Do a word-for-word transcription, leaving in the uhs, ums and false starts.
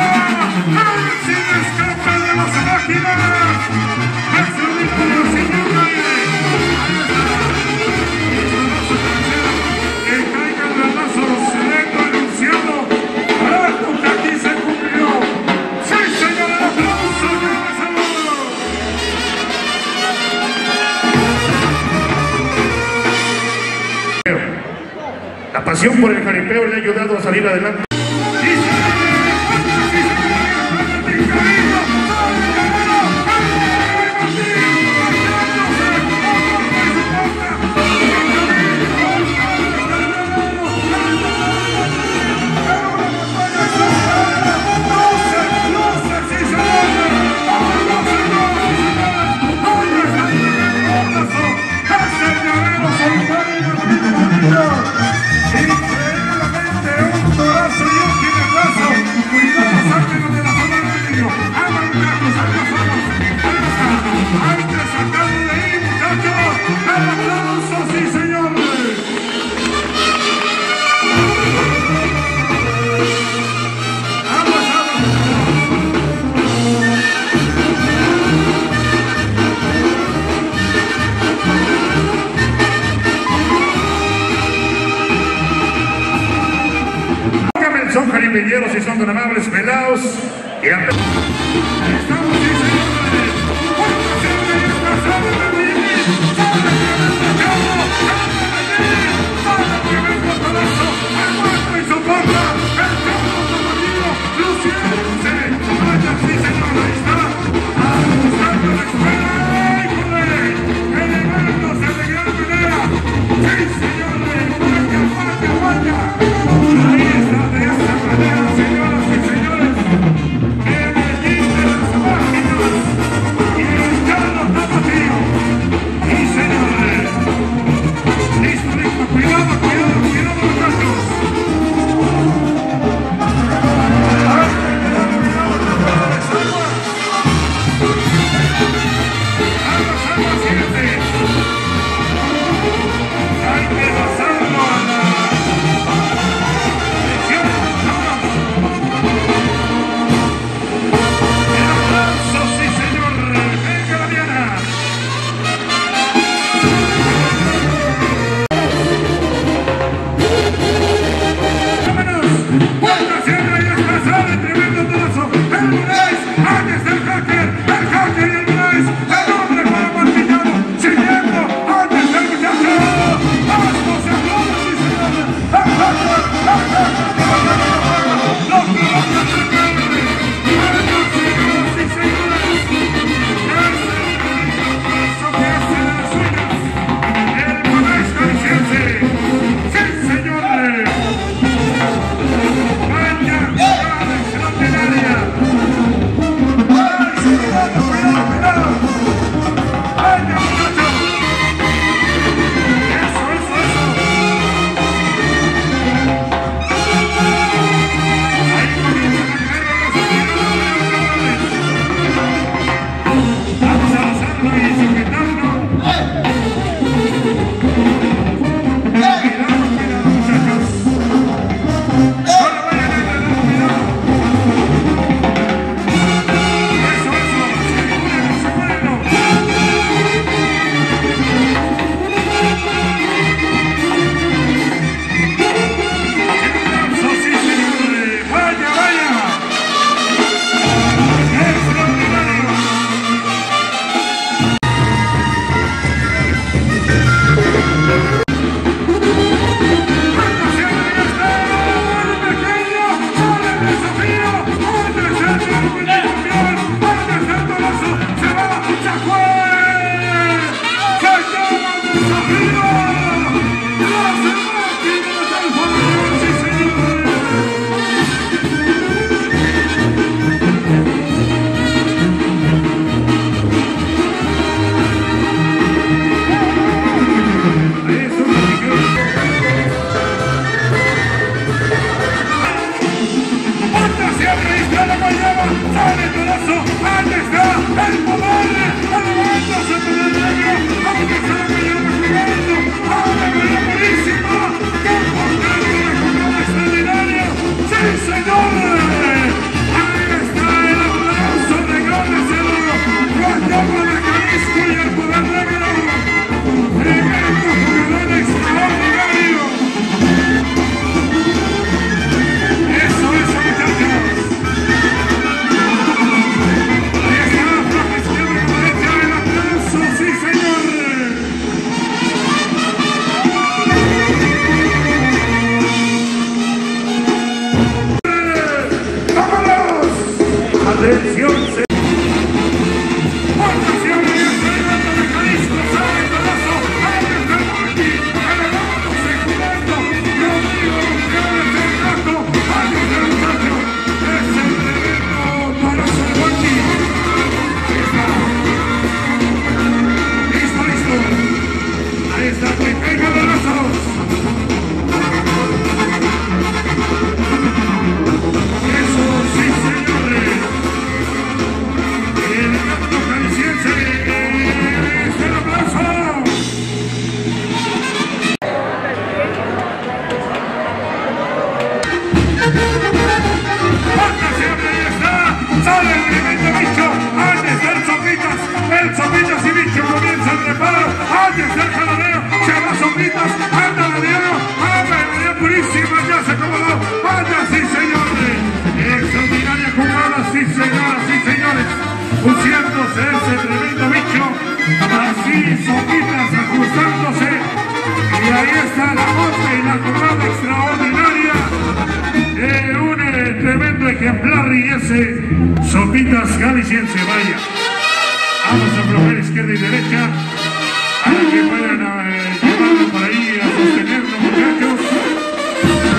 La pasión por el jaripeo le ha ayudado a salir adelante. Son jaripeñeros y son tan amables pelados y a... Estamos, sí, señores. ¡Cuánto siempre es pasado de vivir! ¡Sale el mercado! ¡Para que venga el palazo! ¡Aguanta y soporta! ¡El carro automático! ¡Luciéndose! ¡Vaya, sí, señor! Ahí está. ¡Ajustando la escuela! ¡Híjole! ¡Elevándose de gran manera! ¡Sí, señores! ¡Vaya, vaya, vaya! ¡Ahí está! De esta manera, señoras y señores, el equipo de las máquinas y el carro está vacío. Y señores, listo, listo, cuidado, cuidado, cuidado, muchachos. ¡Ay, cuidado, cuidado, aguas! ¡Aguas, aguas, siete! ¡Hay que pasarlo a la... ¡Sí, señores! Atención, se... ¡Atención! Y el tremendo de Jalisco sale el pedazo. ¡Ahí está el Martí! ¡El hermano secundando! ¡Rodrigo Gutiérrez del Gato! ¡Ahí está el muchacho! ¡Es el tremendo pedazo de Martí! Ahí está. ¡Listo, listo! Ahí está, que caiga de brazos. Eso sí, señores. El gato jalisciense es el abrazo. ¡Atención! Ahí está. Sale el tremendo bicho. Ahí está el Sopitas. El Sopitas y bicho comienza el reparo. Ahí está el jaloneo. Se va Sopitas. Anda la Diego. Anda la Diego purísima. Ya se acomodó. Vaya, sí, señores. Extraordinaria jugada. Sí, señoras, sí, señores. Luciéndose ese tremendo bicho. Así Sopitas ajustándose. Y ahí está la monta y la jugada extraordinaria. Eh, un eh, tremendo ejemplar y ese Sopitas jalisciense. Vaya. Vamos a aflojar izquierda y derecha para que puedan eh, llevarlo por ahí a sostenerlo, muchachos.